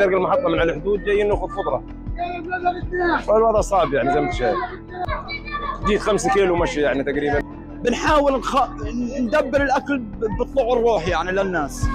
شرق المحطه من على الحدود جايين ناخذ خضره، فالوضع صعب يعني زي ما انت شايف. جيت 5 كيلو مشي يعني تقريبا. بنحاول ندبر الاكل بطلوع الروح يعني للناس.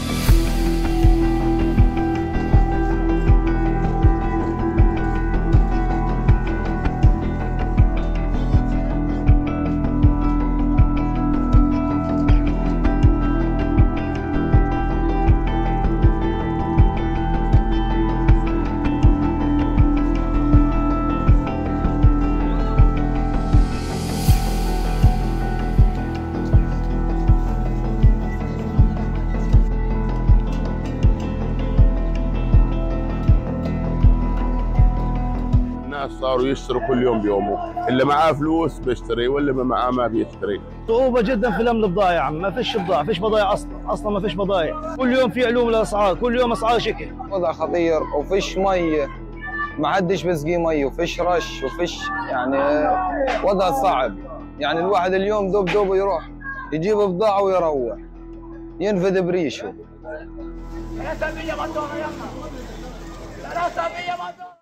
صاروا يشتروا كل يوم بيومه، اللي معاه فلوس بيشتري واللي ما معاه ما بيشتري. صعوبة جدا في لم البضاعة يا عم، ما فيش بضاعة، فيش بضايع اصلا ما فيش بضايع، كل يوم في علوم الاسعار، كل يوم اسعار شكل. وضع خطير وفيش مي، ما حدش بسقي مي وفيش رش وفيش يعني وضع صعب، يعني الواحد اليوم دوب دوب يروح يجيب بضاعة ويروح ينفذ بريشه. 300 مندوب يلا 300 مندوب.